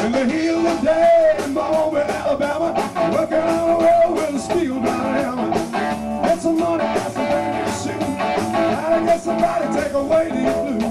In the heat of the day in Mobile, Alabama, working on a road with a steel dry hammer. Get some money, got some baby soon. Gotta get somebody take away these blues.